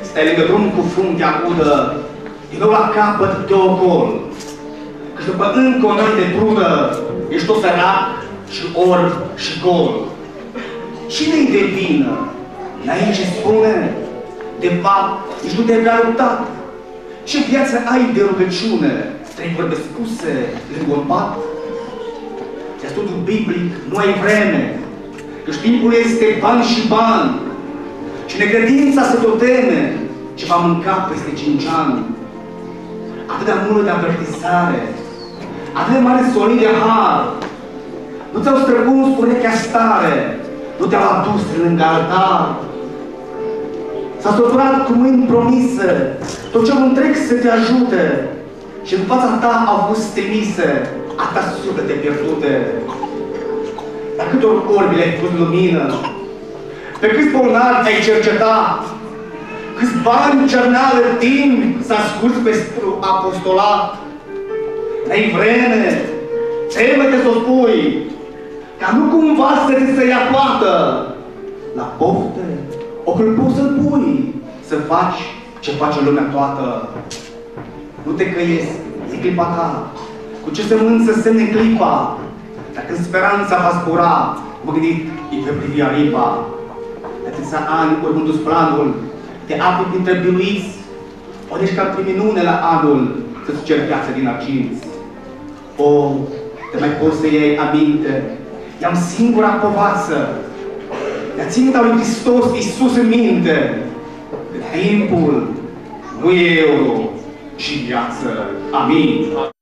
stai lângă drum cu fruntea udă, din nou la capăt de ocol. Că după încă o noapte de trudă, ești tot sărac și orb și gol. Cine-i de vină? N-ai ce spune? De fapt, nici nu te-ai prea luptat. Ce viață ai de rugăciune? Trei vorbe spuse lângă un pat? De studiu biblic nu ai vreme, că timpul este bani și bani. Și necredința se tot teme ce va mânca peste 5 ani. Atât de multă avertizare, atât de mare solid de har, nu ți-au străpuns urechea stare, nu te-au adus lângă altar. S-a săturat cu mâini promise, tot ce întreg să te ajute, și în fața ta au fost trimise atâta suflete pierdute. Dar câtor orbi le-ai pus lumină, pe câți bolnavi ai cercetat, câți bani cerneală timp s-a scurs pentru apostolat. N-ai vreme, trebuie să o spui, ca nu cumva să ți se ia plată. La pofte, ocul poți să-l pui, să faci ce face lumea toată. Nu te căiesc, e clipa ta, cu ce sămânță semne clipa. Dar când speranța va zbura, mă gândit, îi pe privi aripa. De atâția ani urmându-ți planul, te afli printre biruiți, ori ești ca prin minune la anul să-ți cer viață din arginți. O, te mai poți să iei aminte, i-am singura povață, de-a ținta lui Hristos Iisus în minte, că timpul nu e euro, ci viață. Amin.